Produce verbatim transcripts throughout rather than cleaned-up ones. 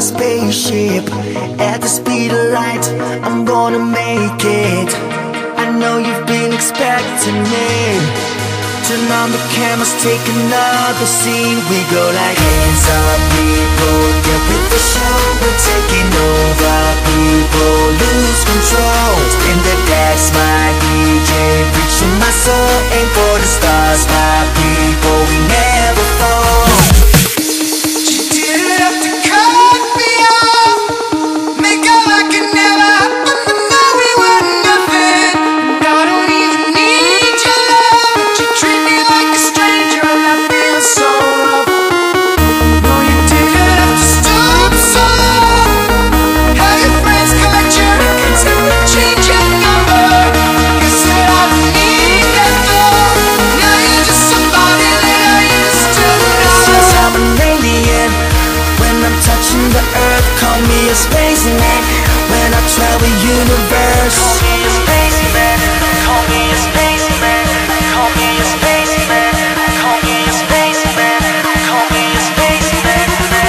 spaceship at the speed of light. I'm gonna make it. I know you've been expecting me. Turn on the cameras, take another scene. We go like hands up, people, get with the show. We're taking over, people lose control. Spin the decks, my D J, preaching my soul. Aim for the stars, my people, we never fall. She did it up to cut me off, make out like it never happened, but now we were nothing. And I don't even need your love, but you treat me like a stranger, and I feel so rough. No, you didn't have to stop so long. How your friends caught you and tell me change your number. You said I don't need that though. Now you're just somebody that I used to know. Since I'm an alien, when I'm touching the earth, call me a spaceman. When I travel universe, call me a spaceman. Call me a spaceman. Call me a spaceman. Call me a spaceman. Call me a spaceman.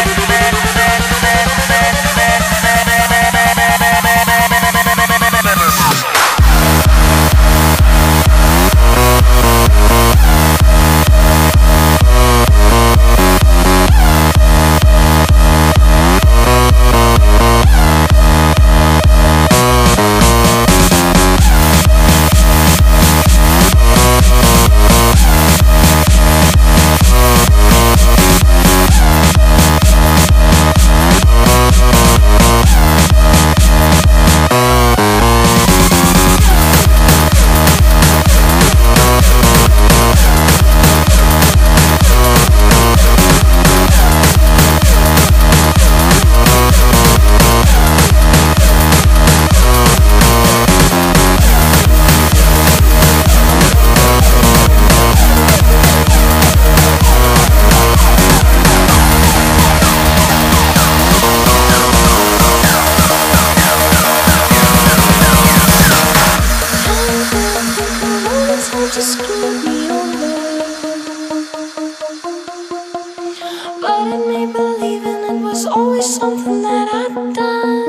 But it made believing it was always something that I'd done.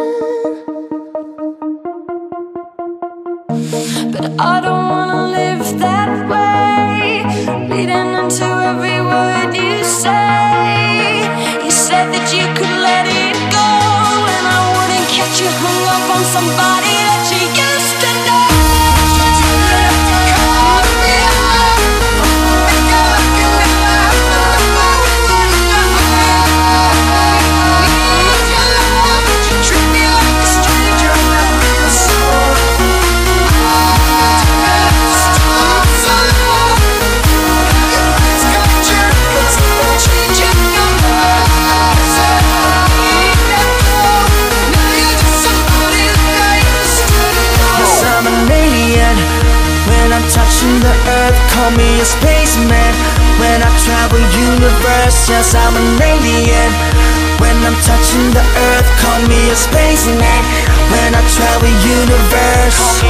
But I don't wanna live that way, reading into every word you say. You said that you could let it go, and I wouldn't catch you hung up on somebody that you used to know. Touching the earth, call me a spaceman. When I travel universe, yes, I'm an alien. When I'm touching the earth, call me a spaceman. When I travel universe, call me